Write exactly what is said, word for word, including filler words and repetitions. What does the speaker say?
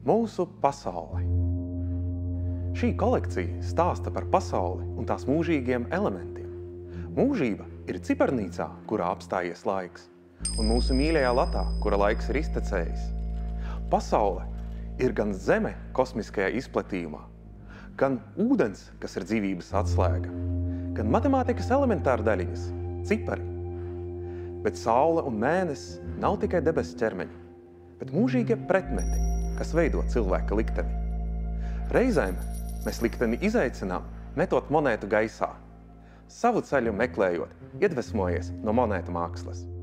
MØSU pasaule. Šī kolekcija stāsta par pasauli un tās mūžīgiem elementiem. Mūžība ir ciparnīcā, kurā apstājies laiks, un mūsu mīļajā latā, kura laiks ir iztecējis. Pasaule ir gan zeme kosmiskajā izplatījumā, gan ūdens, kas ir dzīvības atslēga, gan matemātikas elementāra daļiņas, cipari. Bet saule un mēnesis nav tikai debesu ķermeņi, bet mūžīgie pretmeti, kas veido cilvēka likteni. Reizēm mēs likteni izaicinām, metot monētu gaisā, savu ceļu meklējot, iedvesmojies no monētu mākslas.